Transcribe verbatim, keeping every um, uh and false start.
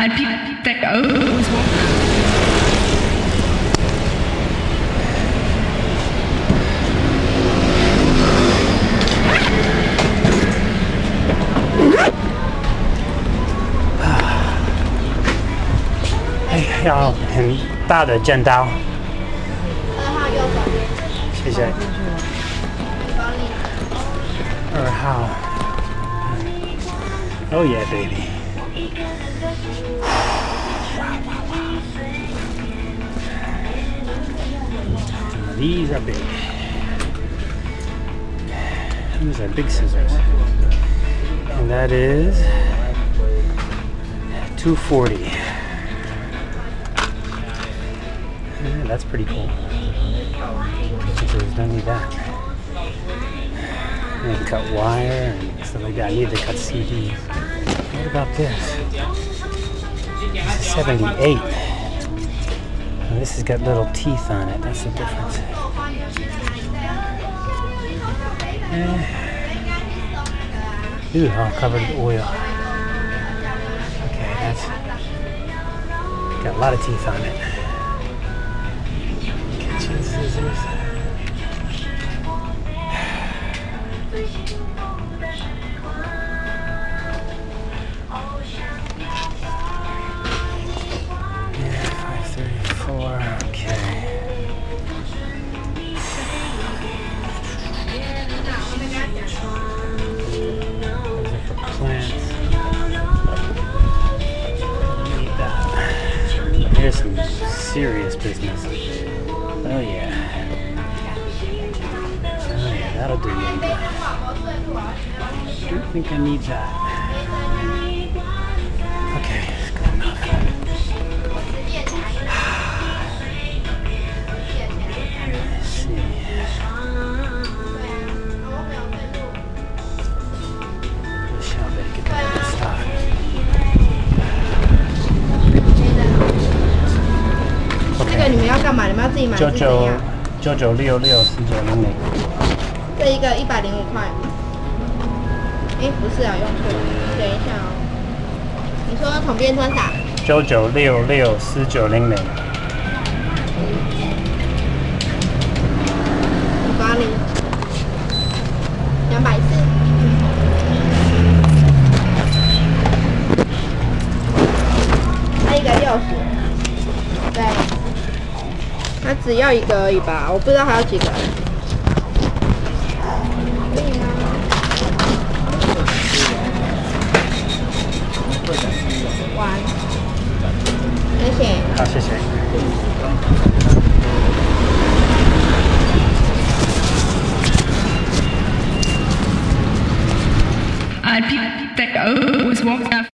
I picked that oh, 哎，要很大的剪刀。 二号右手， 谢谢。 帮你。 二号。Oh yeah, baby. These are big. These are big scissors. And that is two forty. Yeah, that's pretty cool. Scissors, don't need that. I can cut wire and stuff like that. I need to cut C Ds. What about this? This is seventy-eight. And this has got little teeth on it. That's the difference. Eh. Ooh, all covered in oil. Okay, that's got a lot of teeth on it. Kitchen scissors. Yeah, five thirty-four. Okay. Plants. Need that. Here's some serious business. Oh yeah. Oh yeah, that'll do me. I don't think I need that. Okay, it's good enough. Let's see. Okay. 这个你们要干嘛？你们要自己买是怎样？ 九九六六四九零零。 这一个一百零五块。哎，不是啊，用错了。等一下哦。你说统编多少？ 九九六六四九零零。 八零。两百四。还有一个六十。对。他只要一个而已吧，我不知道还有几个。可以吗？完。谢谢。 好，谢谢。 I picked that oh, was walked up.